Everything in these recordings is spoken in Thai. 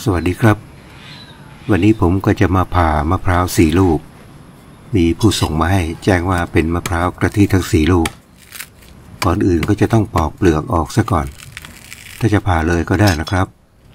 สวัสดีครับวันนี้ผมก็จะมาผ่ามะพร้าว4 ลูกมีผู้ส่งมาให้แจ้งว่าเป็นมะพร้าวกะทิทั้ง4 ลูกก่อนอื่นก็จะต้องปอกเปลือกออกซะก่อนถ้าจะผ่าเลยก็ได้นะครับ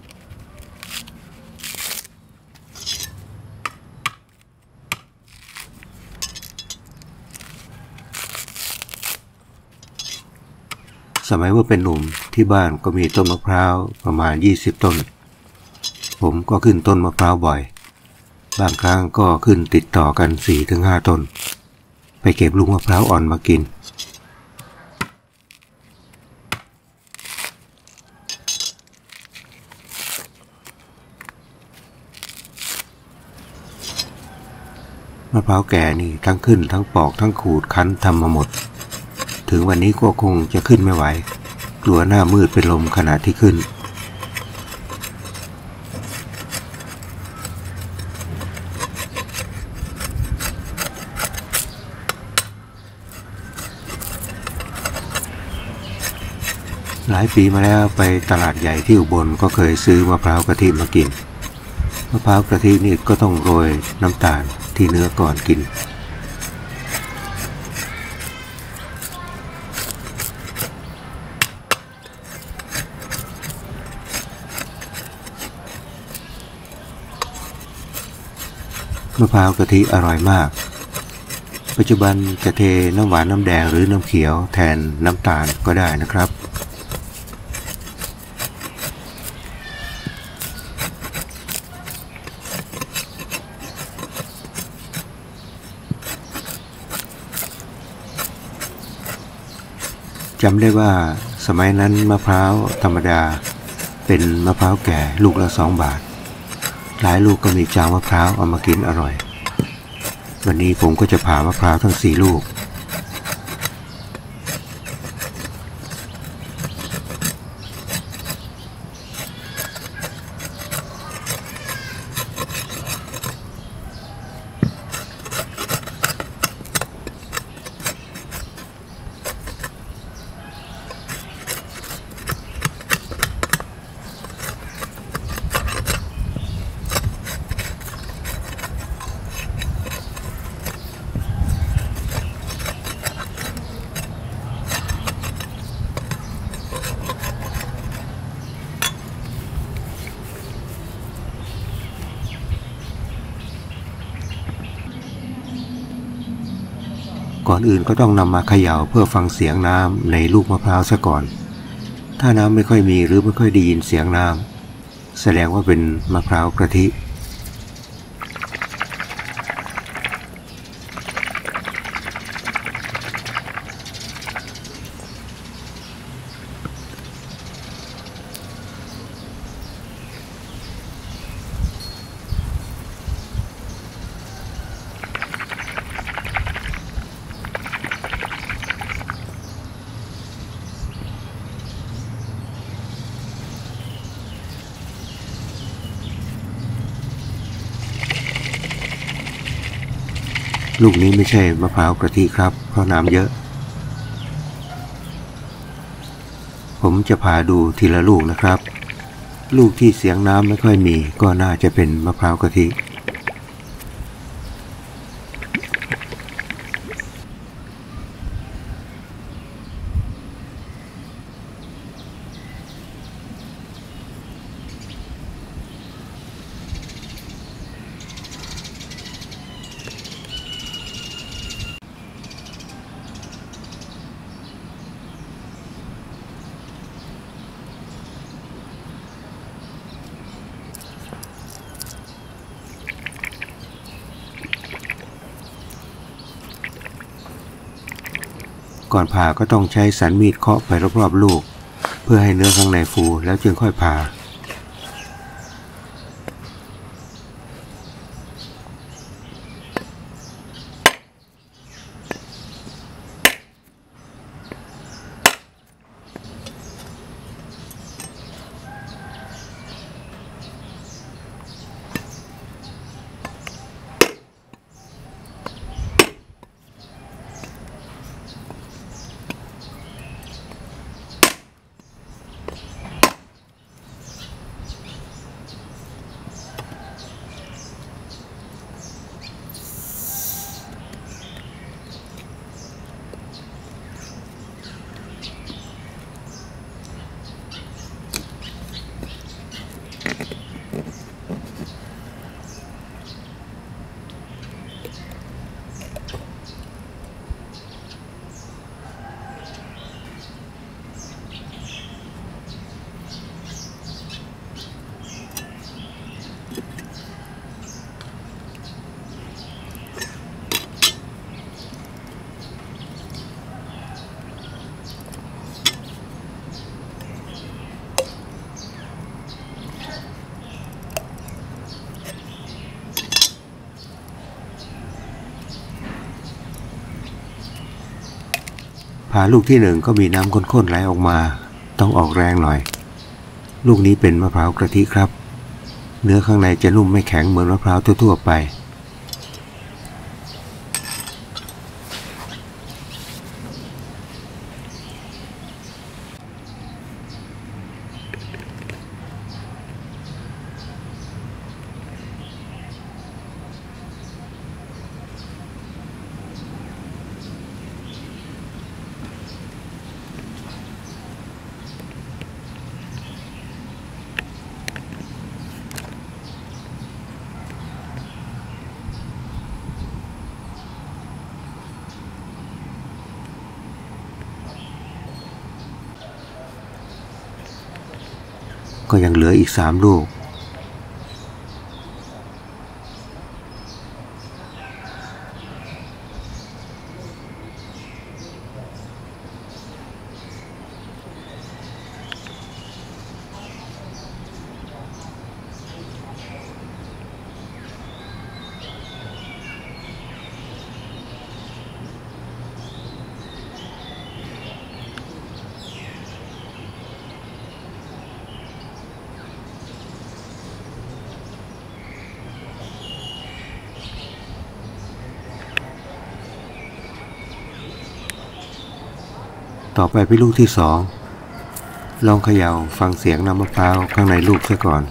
สมัยว่าเป็นหนุ่มที่บ้านก็มีต้นมะพร้าวประมาณ20 ต้นผมก็ขึ้นต้นมะพร้าวบ่อยบางครั้งก็ขึ้นติดต่อกัน 4-5 ต้นไปเก็บลูกมะพร้าวอ่อนมากินมะพร้าวแก่นี่ทั้งขึ้นทั้งปอกทั้งขูดคั้นทำมาหมดถึงวันนี้ก็คงจะขึ้นไม่ไหวกลัวหน้ามืดเป็นลมขณะที่ขึ้นหลายปีมาแล้วไปตลาดใหญ่ที่อุบลก็เคยซื้อมะพร้าวกะทิมากินมะพร้าวกะทินี่ก็ต้องโรยน้ำตาลที่เนื้อก่อนกินมะพร้าวกะทิอร่อยมากปัจจุบันจะเทน้ำหวานน้ำแดงหรือน้ำเขียวแทนน้ำตาลก็ได้นะครับจำได้ว่าสมัยนั้นมะพร้าวธรรมดาเป็นมะพร้าวแก่ลูกละ2 บาทหลายลูกก็มีจางมะพร้าวเอามากินอร่อยวันนี้ผมก็จะผ่ามะพร้าวทั้ง4 ลูกก่อนอื่นก็ต้องนำมาเขย่าเพื่อฟังเสียงน้ำในลูกมะพร้าวซะก่อนถ้าน้ำไม่ค่อยมีหรือไม่ค่อยได้ยินเสียงน้ำแสดงว่าเป็นมะพร้าวกะทิลูกนี้ไม่ใช่มะพร้าวกะทิครับเพราะน้ำเยอะผมจะพาดูทีละลูกนะครับลูกที่เสียงน้ำไม่ค่อยมีก็น่าจะเป็นมะพร้าวกะทิก่อนผ่าก็ต้องใช้สันมีดเคาะไปรอบๆลูกเพื่อให้เนื้อข้างในฟูแล้วจึงค่อยผ่าผ่าลูกที่1ก็มีน้ำข้นๆไหลออกมาต้องออกแรงหน่อยลูกนี้เป็นมะพร้าวกะทิครับเนื้อข้างในจะนุ่มไม่แข็งเหมือนมะพร้าวทั่วๆไปก็ยังเหลืออีก3ลูกต่อไปเป็นลูกที่2ลองเขย่าฟังเสียงน้ำมะพร้าวข้างในลูกซะก่อน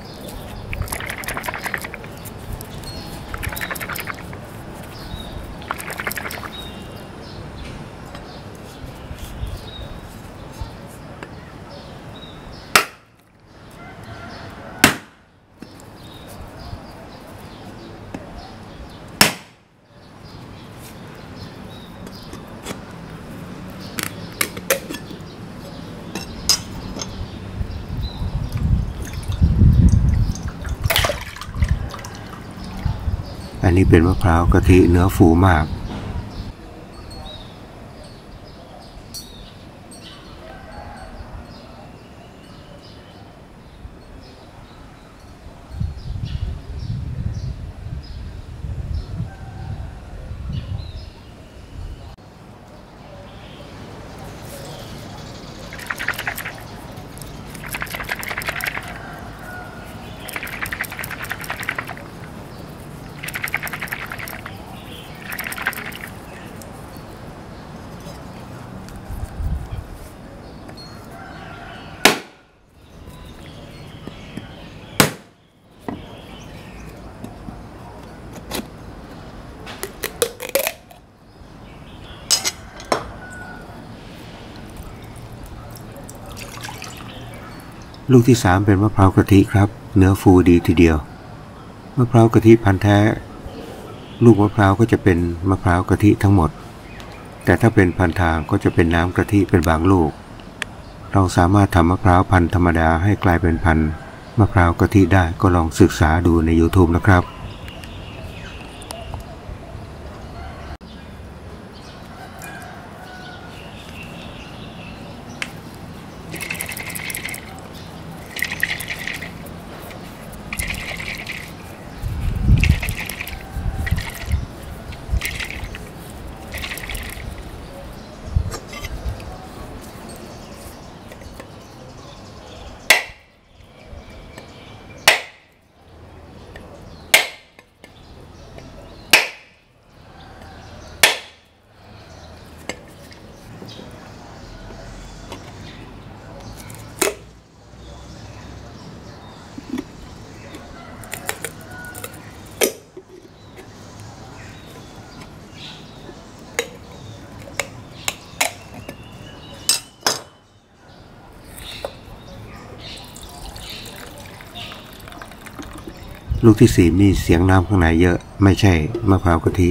อันนี้เป็นมะพร้าวกะทิเนื้อฟูมากลูกที่3เป็นมะพร้าวกะทิครับเนื้อฟูดีทีเดียวมะพร้าวกะทิพันธุ์แท้ลูกมะพร้าวก็จะเป็นมะพร้าวกะทิทั้งหมดแต่ถ้าเป็นพันธุ์ทางก็จะเป็นน้ำกะทิเป็นบางลูกเราสามารถทำมะพร้าวพันธุ์ธรรมดาให้กลายเป็นพันธุ์มะพร้าวกะทิได้ก็ลองศึกษาดูใน YouTube นะครับลูกที่4มีเสียงน้ำข้างในเยอะไม่ใช่มะพร้าวกะทิ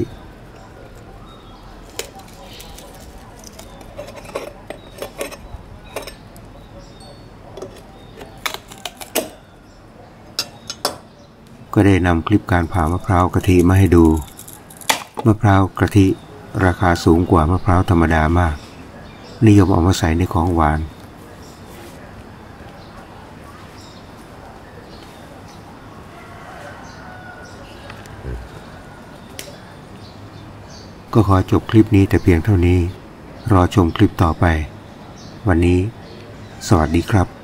ก็ได้นำคลิปการผ่ามะพร้าวกะทิมาให้ดูมะพร้าวกะทิราคาสูงกว่ามะพร้าวธรรมดามากนิยมเอามาใส่ในของหวานก็ขอจบคลิปนี้แต่เพียงเท่านี้รอชมคลิปต่อไปวันนี้สวัสดีครับ